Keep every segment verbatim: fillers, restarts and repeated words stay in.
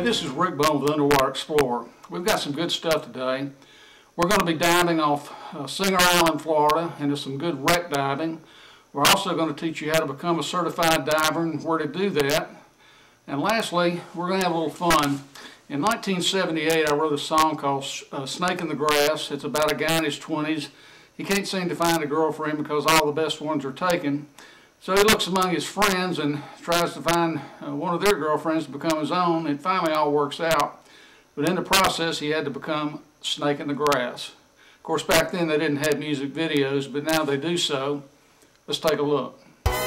this is Rick Bone with Underwater Explorer. We've got some good stuff today. We're going to be diving off uh, Singer Island, Florida, into some good wreck diving. We're also going to teach you how to become a certified diver and where to do that. And lastly, we're going to have a little fun. In nineteen seventy-eight, I wrote a song called uh, Snake in the Grass. It's about a guy in his twenties. He can't seem to find a girlfriend because all the best ones are taken. So he looks among his friends and tries to find uh, one of their girlfriends to become his own. It finally all works out. But in the process, he had to become Snake in the Grass. Of course, back then they didn't have music videos, but now they do so. Let's take a look.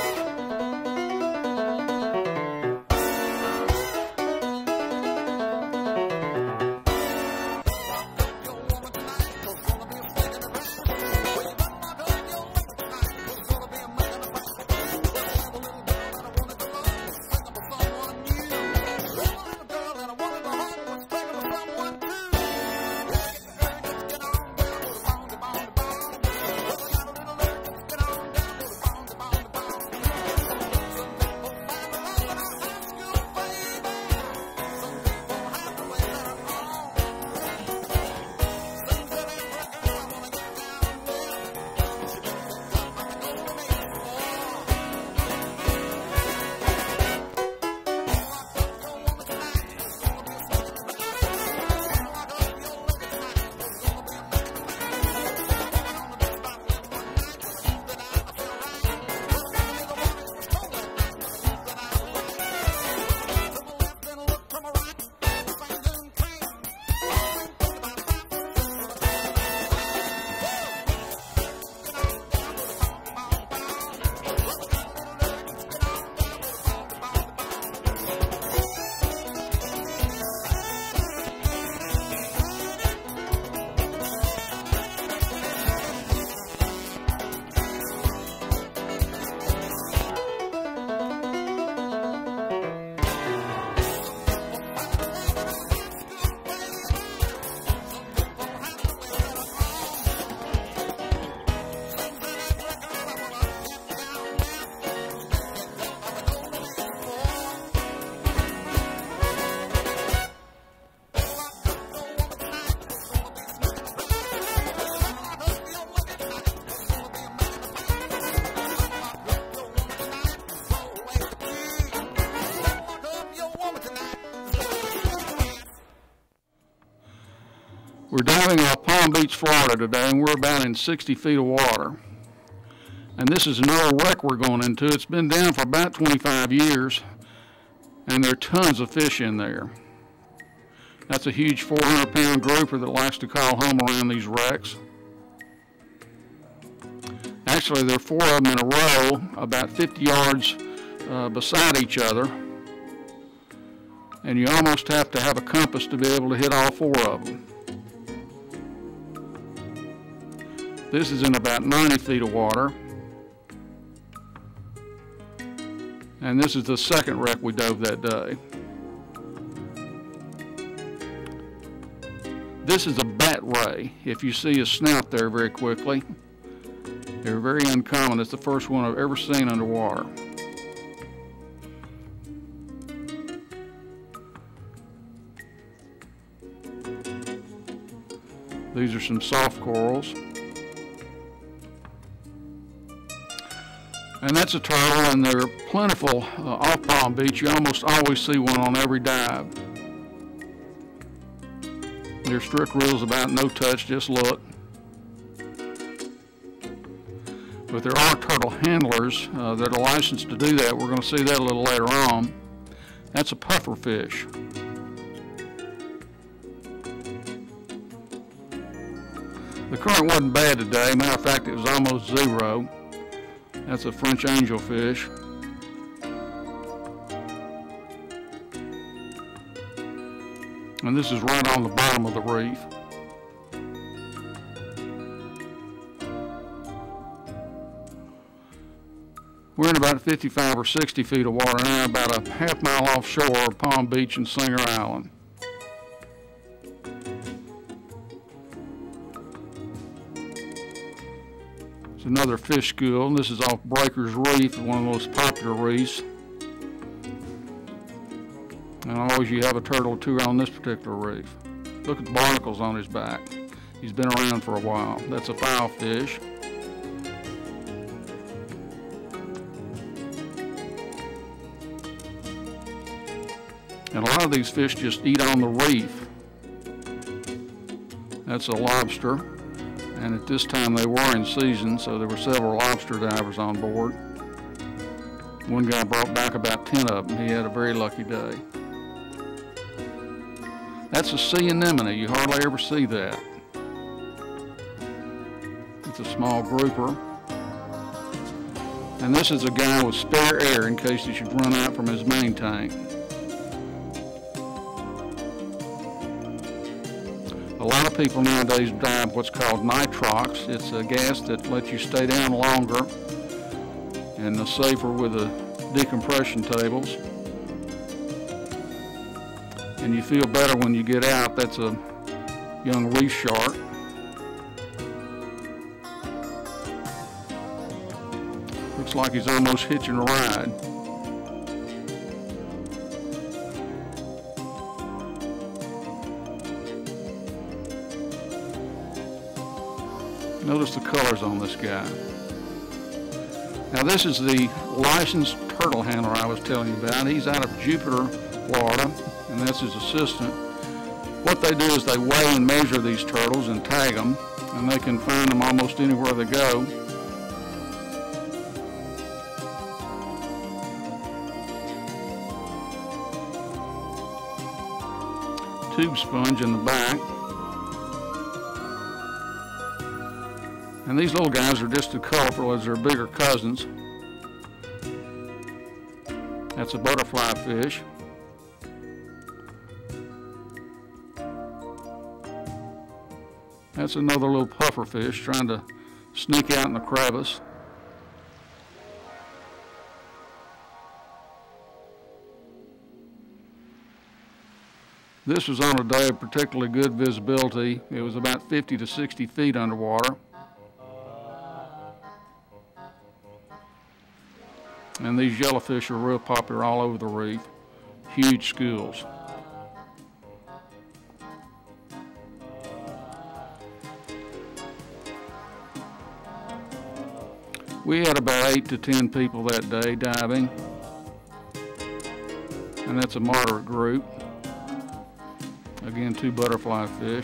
We're diving off Palm Beach, Florida today, and we're about in sixty feet of water. And this is an old wreck we're going into. It's been down for about twenty-five years, and there are tons of fish in there. That's a huge four hundred pound grouper that likes to call home around these wrecks. Actually, there are four of them in a row, about fifty yards uh, beside each other. And you almost have to have a compass to be able to hit all four of them. This is in about ninety feet of water. And this is the second wreck we dove that day. This is a bat ray. If you see a snout there very quickly, they're very uncommon. It's the first one I've ever seen underwater. These are some soft corals. And that's a turtle, and they're plentiful uh, off Palm Beach. You almost always see one on every dive. There's strict rules about no touch, just look. But there are turtle handlers uh, that are licensed to do that. We're going to see that a little later on. That's a puffer fish. The current wasn't bad today. Matter of fact, it was almost zero. That's a French angelfish. And this is right on the bottom of the reef. We're in about fifty-five or sixty feet of water now, about a half mile offshore of Palm Beach and Singer Island. It's another fish school, and this is off Breakers Reef, one of the most popular reefs. And always you have a turtle or two on this particular reef. Look at the barnacles on his back. He's been around for a while. That's a filefish. And a lot of these fish just eat on the reef. That's a lobster. And at this time they were in season, so there were several lobster divers on board. One guy brought back about ten of them. He had a very lucky day. That's a sea anemone. You hardly ever see that. It's a small grouper. And this is a guy with spare air in case he should run out from his main tank. A lot of people nowadays dive what's called nitrox. It's a gas that lets you stay down longer and safer with the decompression tables. And you feel better when you get out. That's a young reef shark. Looks like he's almost hitching a ride. Notice the colors on this guy. Now this is the licensed turtle handler I was telling you about. He's out of Jupiter, Florida, and that's his assistant. What they do is they weigh and measure these turtles and tag them, and they can find them almost anywhere they go. Tube sponge in the back. And these little guys are just as colorful as their bigger cousins. That's a butterfly fish. That's another little puffer fish trying to sneak out in the crevice. This was on a day of particularly good visibility. It was about fifty to sixty feet underwater. And these yellowfish are real popular all over the reef. Huge schools. We had about eight to ten people that day diving. And that's a moderate group. Again, two butterfly fish.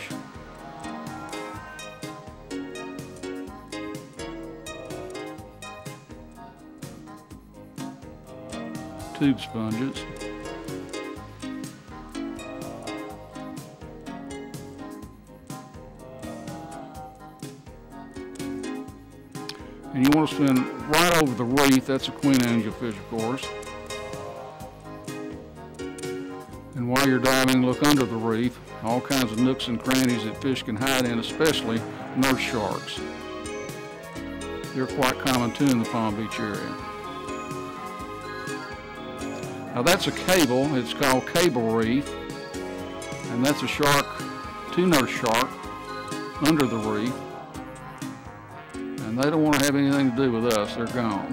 Tube sponges. And you want to swim right over the reef. That's a queen angelfish, of course. And while you're diving, look under the reef. All kinds of nooks and crannies that fish can hide in, especially nurse sharks. They're quite common too in the Palm Beach area. Now that's a cable. It's called cable reef. And that's a shark, two nurse shark, under the reef. And they don't want to have anything to do with us. They're gone.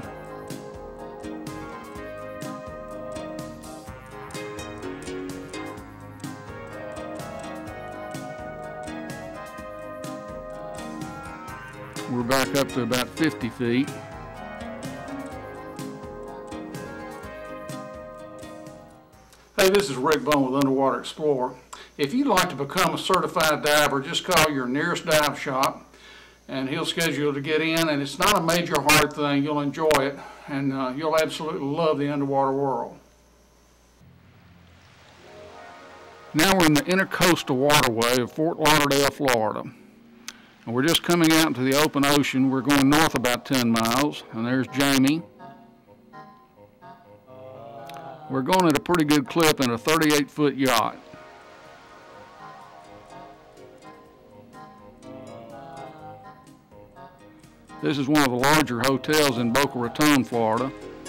We're back up to about fifty feet. Hey, this is Rick Bone with Underwater Explorer. If you'd like to become a certified diver, just call your nearest dive shop and he'll schedule you to get in, and it's not a major hard thing. You'll enjoy it, and uh, you'll absolutely love the underwater world. Now we're in the intercoastal waterway of Fort Lauderdale, Florida. And we're just coming out into the open ocean. We're going north about ten miles, and there's Jamie. We're going at a pretty good clip in a thirty-eight foot yacht. This is one of the larger hotels in Boca Raton, Florida.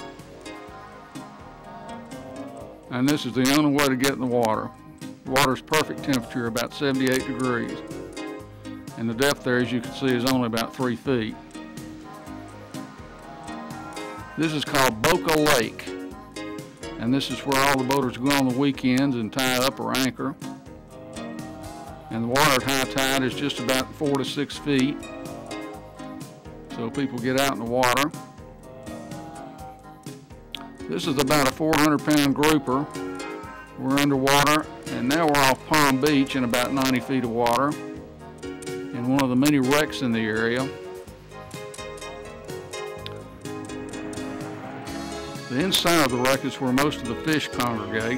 And this is the only way to get in the water. The water's perfect temperature, about seventy-eight degrees. And the depth there, as you can see, is only about three feet. This is called Boca Lake. And this is where all the boaters go on the weekends and tie up or anchor. And the water at high tide is just about four to six feet. So people get out in the water. This is about a four hundred pound grouper. We're underwater, and now we're off Palm Beach in about ninety feet of water in one of the many wrecks in the area. The inside of the wreck is where most of the fish congregate.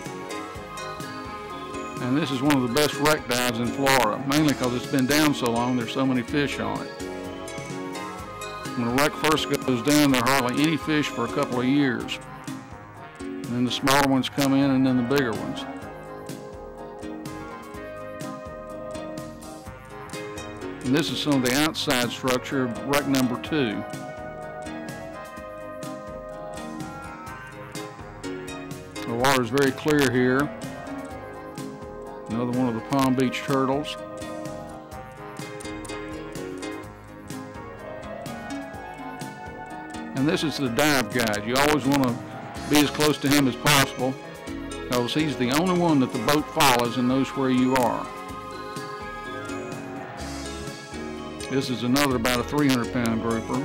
And this is one of the best wreck dives in Florida, mainly because it's been down so long, there's so many fish on it. When a wreck first goes down, there are hardly any fish for a couple of years. And then the smaller ones come in, and then the bigger ones. And this is some of the outside structure of wreck number two. The water is very clear here. Another one of the Palm Beach turtles. And this is the dive guide. You always want to be as close to him as possible because he's the only one that the boat follows and knows where you are. This is another about a three hundred pound grouper.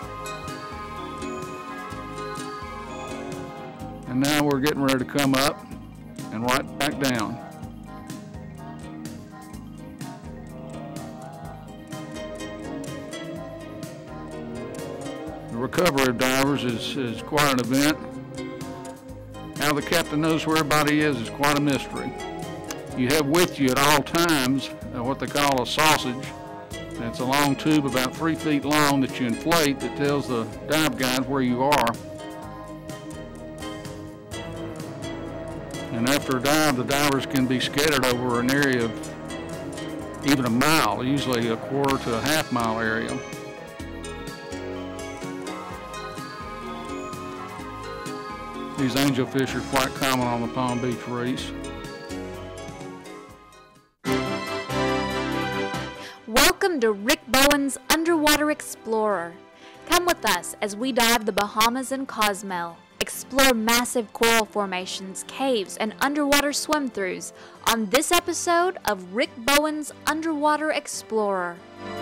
And now we're getting ready to come up and right back down. The recovery of divers is, is quite an event. How the captain knows where everybody is is quite a mystery. You have with you at all times uh, what they call a sausage. And it's a long tube about three feet long that you inflate that tells the dive guide where you are. And after a dive, the divers can be scattered over an area of even a mile, usually a quarter to a half mile area. These angelfish are quite common on the Palm Beach reefs. Welcome to Rick Bowen's Underwater Explorer. Come with us as we dive the Bahamas and Cozumel, explore massive coral formations, caves, and underwater swim-throughs on this episode of Rick Bowen's Underwater Explorer.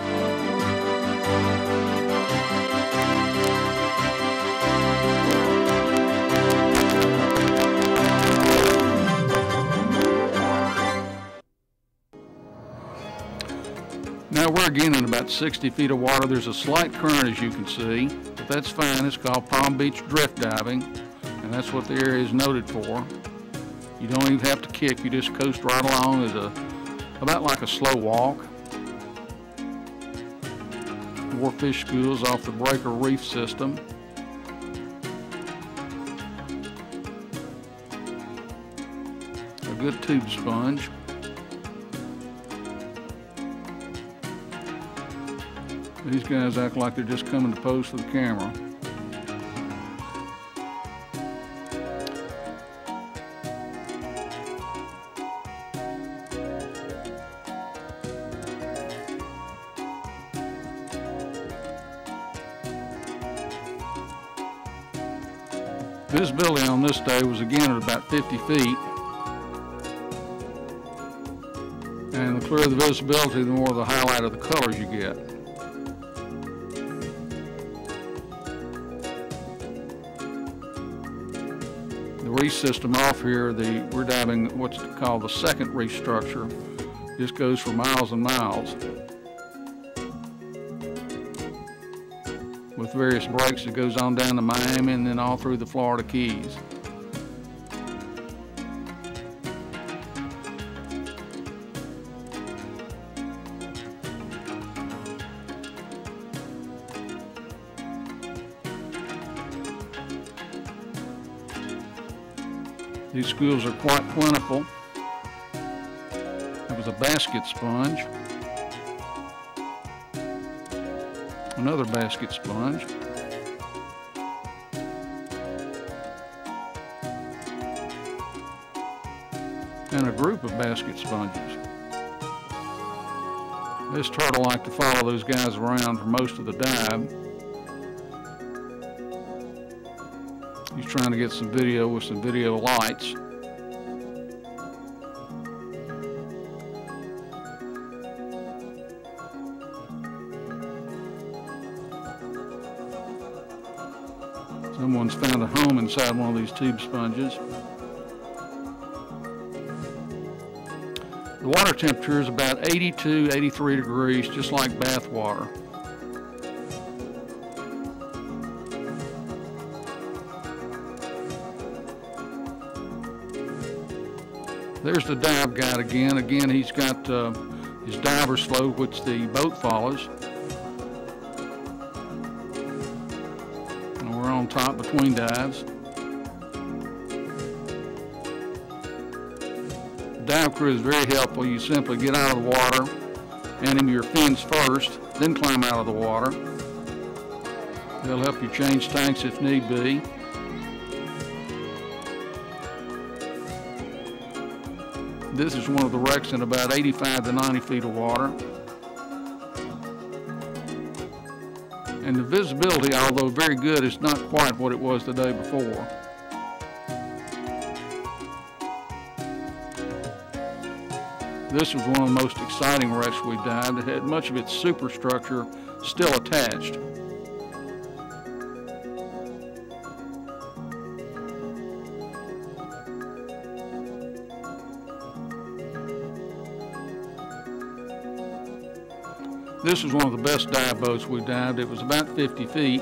Now we're again in about sixty feet of water. There's a slight current, as you can see, but that's fine. It's called Palm Beach drift diving, and that's what the area is noted for. You don't even have to kick. You just coast right along as a, about like a slow walk. Four fish schools off the Breaker Reef system. A good tube sponge. These guys act like they're just coming to pose for the camera. Visibility on this day was again at about fifty feet. And the clearer the visibility, the more the highlight of the colors you get. Reef system off here, the we're diving what's called the second reef structure. Just goes for miles and miles with various breaks. It goes on down to Miami and then all through the Florida Keys. These schools are quite plentiful. It was a basket sponge. Another basket sponge. And a group of basket sponges. This turtle liked to follow those guys around for most of the dive. He's trying to get some video with some video lights. Someone's found a home inside one of these tube sponges. The water temperature is about eighty-two, eighty-three degrees, just like bath water. There's the dive guide again. Again, he's got uh, his diver's float, which the boat follows. And we're on top between dives. The dive crew is very helpful. You simply get out of the water, hand him your fins first, then climb out of the water. They'll help you change tanks if need be. This is one of the wrecks in about eighty-five to ninety feet of water. And the visibility, although very good, is not quite what it was the day before. This was one of the most exciting wrecks we dived. It had much of its superstructure still attached. This was one of the best dive boats we dived. It was about fifty feet.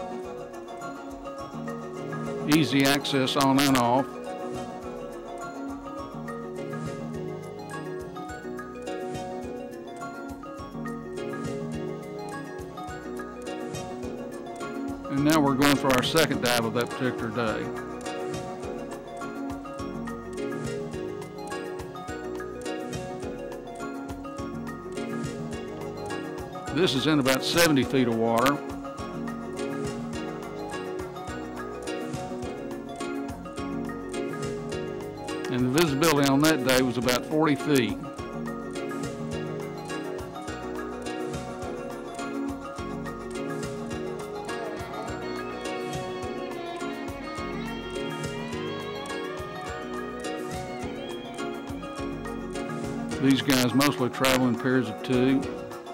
Easy access on and off. And now we're going for our second dive of that particular day. This is in about seventy feet of water. And the visibility on that day was about forty feet. These guys mostly travel in pairs of two.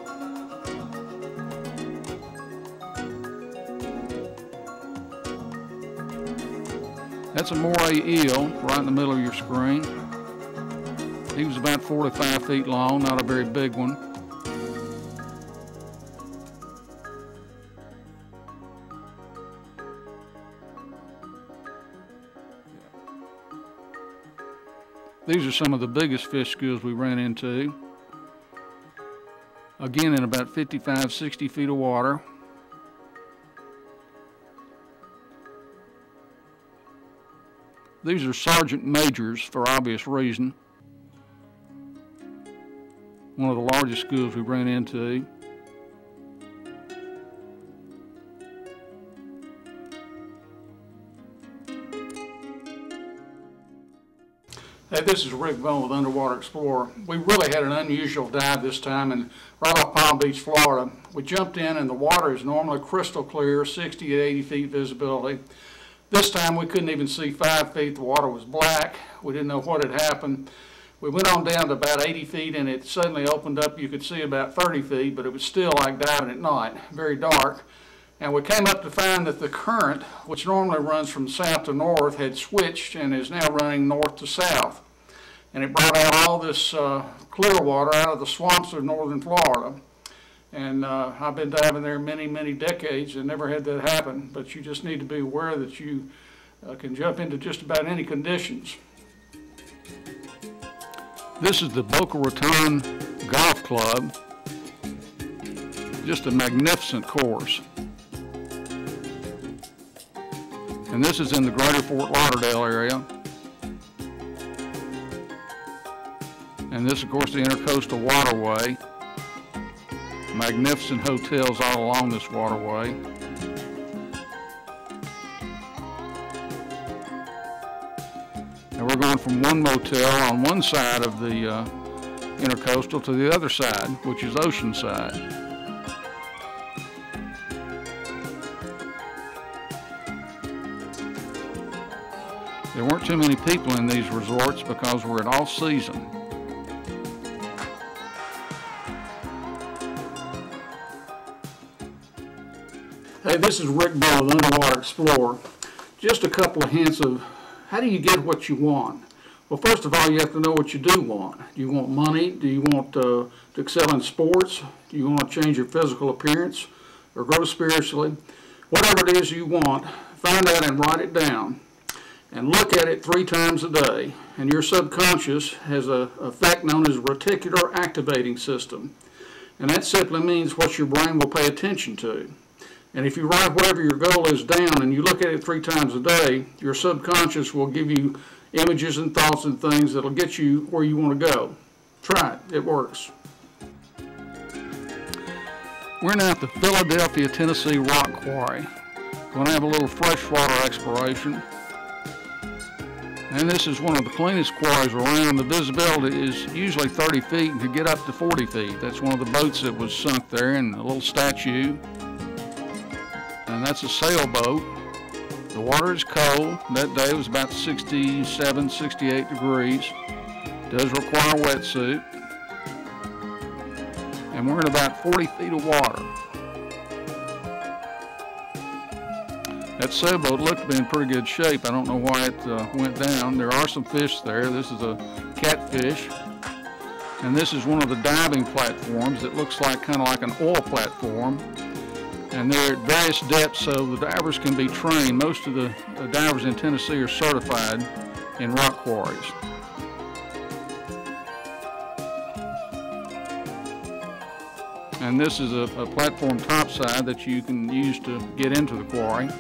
That's a moray eel right in the middle of your screen. He was about forty-five feet long, not a very big one. These are some of the biggest fish schools we ran into. Again, in about fifty-five, sixty feet of water. These are sergeant majors for obvious reason. One of the largest schools we ran into. Hey, this is Rick Bowen with Underwater Explorer. We really had an unusual dive this time and right off Palm Beach, Florida. We jumped in and the water is normally crystal clear, sixty to eighty feet visibility. This time we couldn't even see five feet. The water was black. We didn't know what had happened. We went on down to about eighty feet and it suddenly opened up. You could see about thirty feet, but it was still like diving at night, very dark. And we came up to find that the current, which normally runs from south to north, had switched and is now running north to south. And it brought out all this uh, clear water out of the swamps of northern Florida. And uh, I've been diving there many, many decades and never had that happen. But you just need to be aware that you uh, can jump into just about any conditions. This is the Boca Raton Golf Club. Just a magnificent course. And this is in the greater Fort Lauderdale area. And this, of course, the Intercoastal Waterway. Magnificent hotels all along this waterway. And we're going from one motel on one side of the uh, Intercoastal to the other side, which is Oceanside. There weren't too many people in these resorts because we're in off season. Hey, this is Rick Bowen, Underwater Explorer. Just a couple of hints of how do you get what you want. Well, first of all, you have to know what you do want. Do you want money? Do you want uh, to excel in sports? Do you want to change your physical appearance or grow spiritually? Whatever it is you want, find out and write it down. And look at it three times a day. And your subconscious has an effect known as reticular activating system. And that simply means what your brain will pay attention to. And if you write whatever your goal is down and you look at it three times a day, your subconscious will give you images and thoughts and things that'll get you where you want to go. Try it. It works. We're now at the Philadelphia, Tennessee Rock Quarry. We're going to have a little freshwater exploration. And this is one of the cleanest quarries around. The visibility is usually thirty feet and could get up to forty feet. That's one of the boats that was sunk there, and a little statue. And that's a sailboat. The water is cold. That day it was about sixty-seven, sixty-eight degrees. It does require a wetsuit. And we're in about forty feet of water. That sailboat looked to be in pretty good shape. I don't know why it uh, went down. There are some fish there. This is a catfish. And this is one of the diving platforms. It looks like kind of like an oil platform. And they're at various depths so the divers can be trained. Most of the uh, divers in Tennessee are certified in rock quarries. And this is a, a platform topside that you can use to get into the quarry.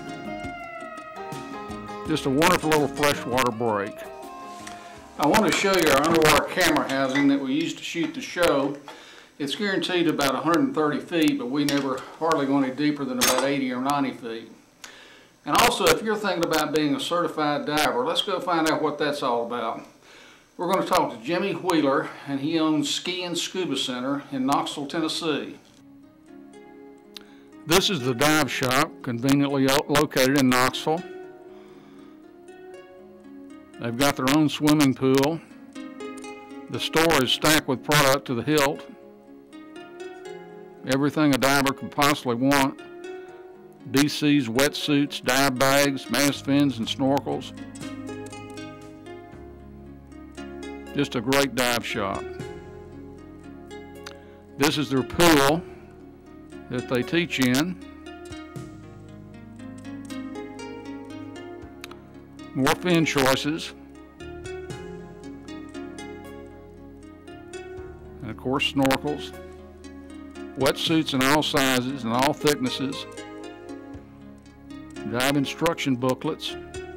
Just a wonderful little freshwater break. I want to show you our underwater camera housing that we used to shoot the show. It's guaranteed about one hundred thirty feet, but we never hardly go any deeper than about eighty or ninety feet. And also, if you're thinking about being a certified diver, let's go find out what that's all about. We're going to talk to Jimmy Wheeler, and he owns Ski and Scuba Center in Knoxville, Tennessee. This is the dive shop, conveniently located in Knoxville. They've got their own swimming pool. The store is stacked with product to the hilt. Everything a diver could possibly want. B Cs, wetsuits, dive bags, mast fins, and snorkels. Just a great dive shop. This is their pool that they teach in. More fin choices. And of course snorkels. Wetsuits in all sizes and all thicknesses. Dive instruction booklets.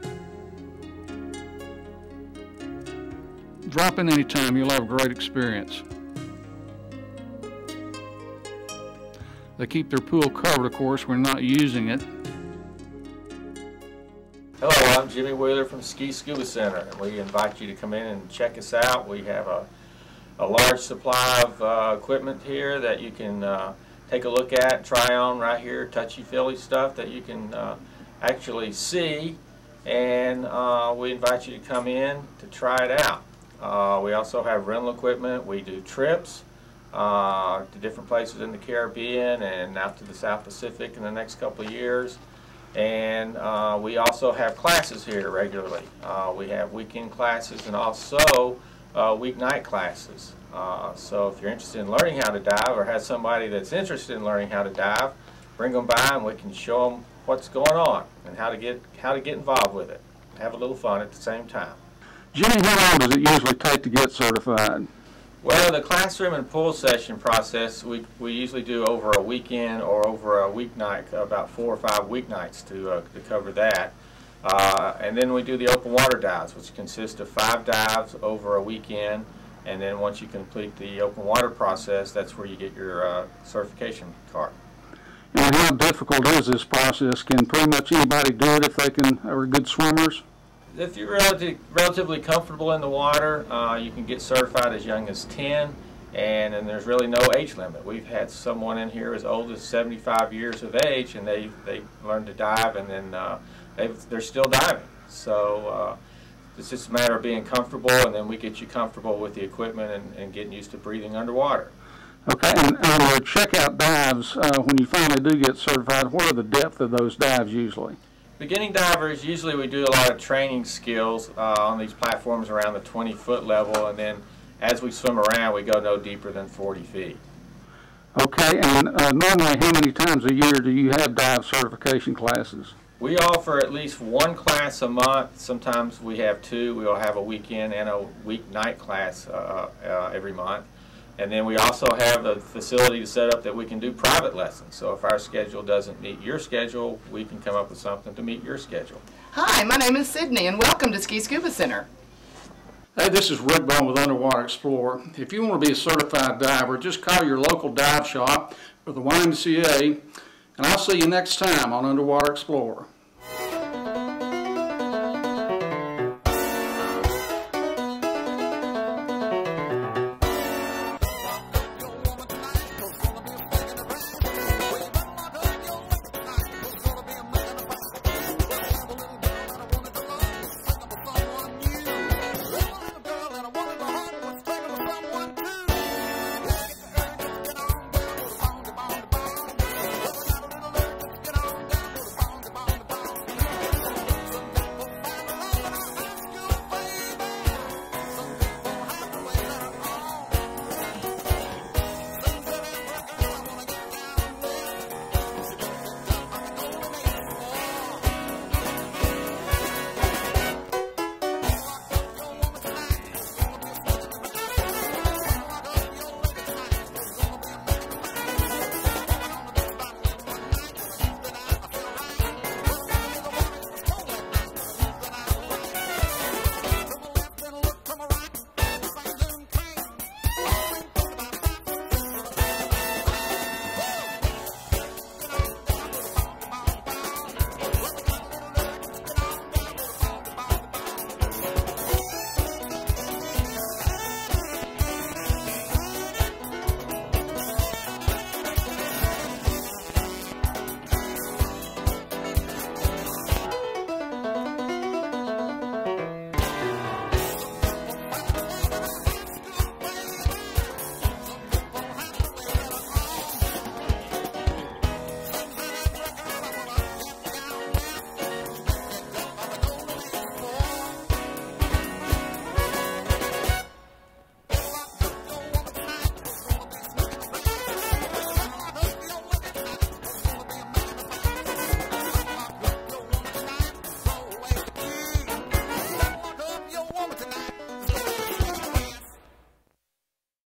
Drop in anytime, you'll have a great experience. They keep their pool covered, of course, when not using it. Hello, I'm Jimmy Wheeler from Ski Scuba Center, and we invite you to come in and check us out. We have a, a large supply of uh, equipment here that you can uh, take a look at, try on right here, touchy-feely stuff that you can uh, actually see, and uh, we invite you to come in to try it out. Uh, we also have rental equipment. We do trips uh, to different places in the Caribbean and out to the South Pacific in the next couple of years. And uh, we also have classes here regularly. Uh, we have weekend classes and also uh, weeknight classes. Uh, so if you're interested in learning how to dive or have somebody that's interested in learning how to dive, bring them by and we can show them what's going on and how to get how to get involved with it. Have a little fun at the same time. Jimmy, how long does it usually take to get certified? Well, the classroom and pool session process, we, we usually do over a weekend or over a weeknight, about four or five weeknights to, uh, to cover that. Uh, and then we do the open water dives, which consist of five dives over a weekend. And then once you complete the open water process, that's where you get your uh, certification card. And how difficult is this process? Can pretty much anybody do it if they can are good swimmers? If you're relative, relatively comfortable in the water, uh, you can get certified as young as ten, and, and there's really no age limit. We've had someone in here as old as seventy-five years of age, and they, they learned to dive, and then uh, they're still diving. So uh, It's just a matter of being comfortable, and then we get you comfortable with the equipment and, and getting used to breathing underwater. Okay, and on your checkout dives, uh, when you finally do get certified, what are the depth of those dives usually? Beginning divers, usually we do a lot of training skills uh, on these platforms around the twenty foot level, and then as we swim around, we go no deeper than forty feet. Okay, and uh, normally how many times a year do you have dive certification classes? We offer at least one class a month. Sometimes we have two. We'll have a weekend and a weeknight class uh, uh, every month. And then we also have a facility set up that we can do private lessons. So if our schedule doesn't meet your schedule, we can come up with something to meet your schedule. Hi, my name is Sydney, and welcome to Ski Scuba Center. Hey, this is Rick Bowen with Underwater Explorer. If you want to be a certified diver, just call your local dive shop or the Y M C A, and I'll see you next time on Underwater Explorer.